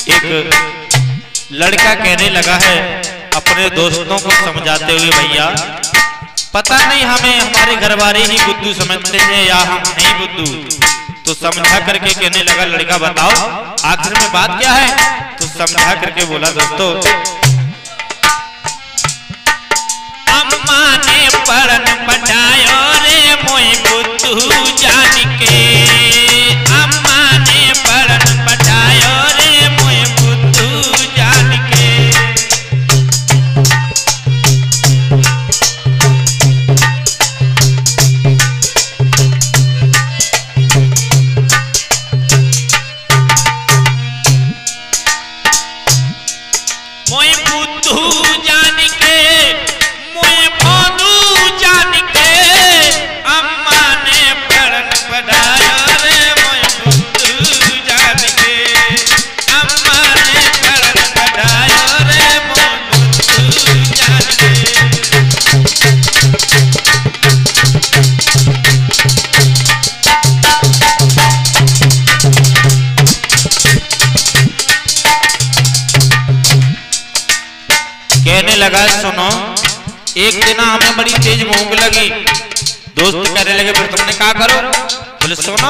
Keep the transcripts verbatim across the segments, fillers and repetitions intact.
एक लड़का कहने लगा है अपने दोस्तों को समझाते हुए, भैया पता नहीं हमें हमारे घर वाले ही बुद्धू समझते हैं या हम नहीं बुद्धू। तो समझा करके कहने लगा, लड़का बताओ आखिर में बात क्या है। तो समझा करके बोला, दोस्तों अम्मा ने पढ़न पढ़ायो रे मोए बुद्धू जान के, अम्मा ने पढ़न पढ़ायो रे मोए बुद्धू जान के। मोए बुद्धू जान के, मोए भोंदू जान के, अम्मा ने पढ़न पढ़ायो रे मोए बुद्धू जान के, अम्मा ने पढ़न पढ़ायो रे मोए बुद्धू जान के। कहने लगा, सुनो एक दिन हमें बड़ी तेज भूख लगी। दोस्त कहने लगे, फिर तुमने क्या करो। बोले सुनो,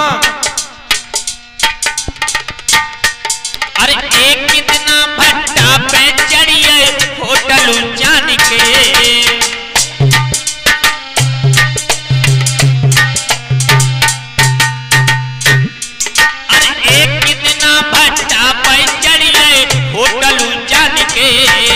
अरे एक दिन भट्टा पे चढ़िए होटल जान के, अरे एक दिन भट्टा पे चढ़िए होटल जान के।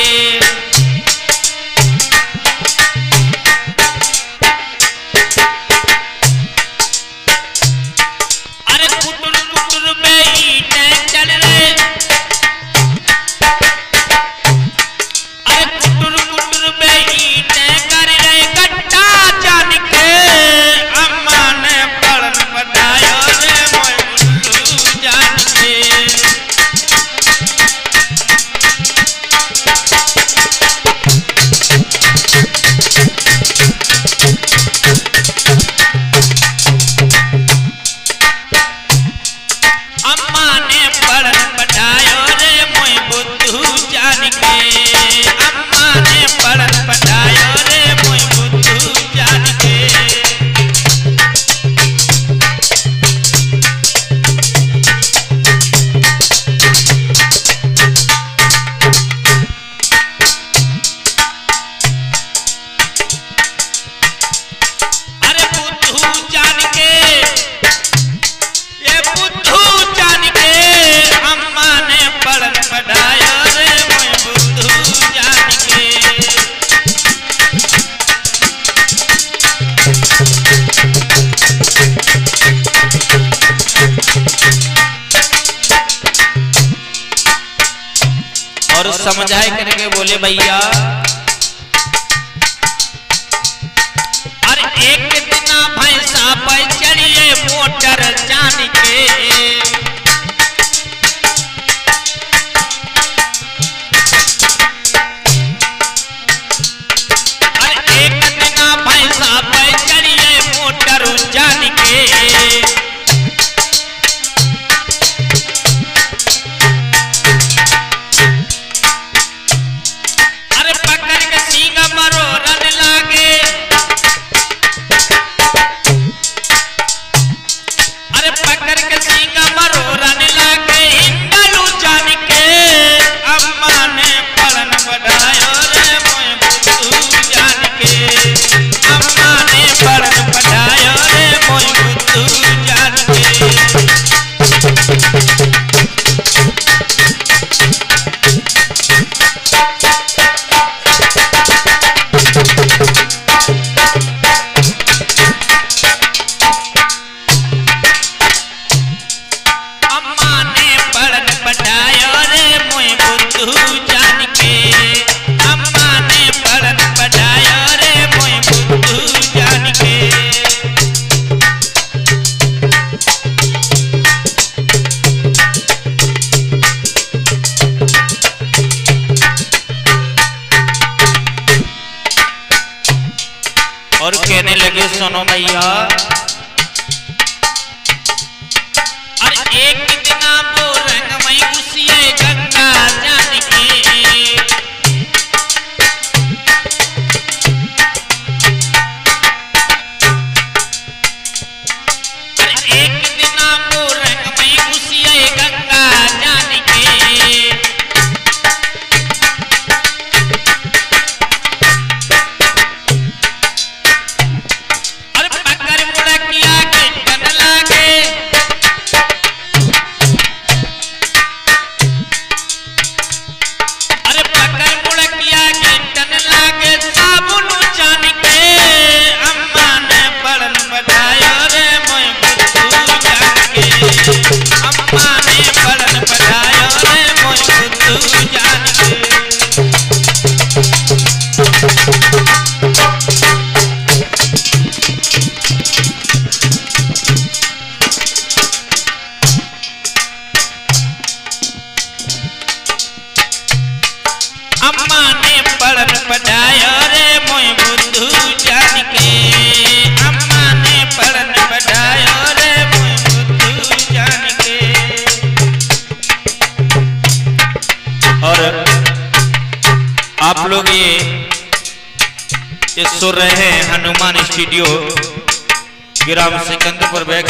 और समझाए करके बोले, भैया अरे एक दिन भैंसा पे चढ़िए मोटर जान के, अरे एक दिन भैंसा पे चढ़िए मोटर जान के। और कहने लगे, सुनो भैया अरे एक दिन वो रंग में घुसिए गंगा अम्मा ने पढ़न पढ़ायो रे मोय बुद्धू जान के, अम्मा ने पढ़न पढ़ायो रे मोय बुद्धू जान के। और आप लोग ये ये सुन रहे हैं हनुमान स्टूडियो ग्राम सिकंदरपुर बैग।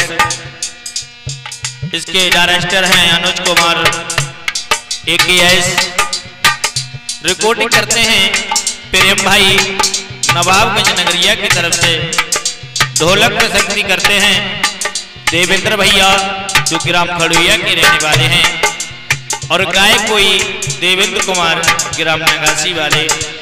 इसके डायरेक्टर हैं अनुज कुमार ए के एस। रिकॉर्डिंग करते हैं प्रेम भाई नवाबगंज नगरिया की तरफ से। ढोलक पर शक्ति करते हैं देवेंद्र भैया जो ग्राम खड़ुया के रहने वाले हैं। और गायक कोई देवेंद्र कुमार ग्राम नगासी वाले।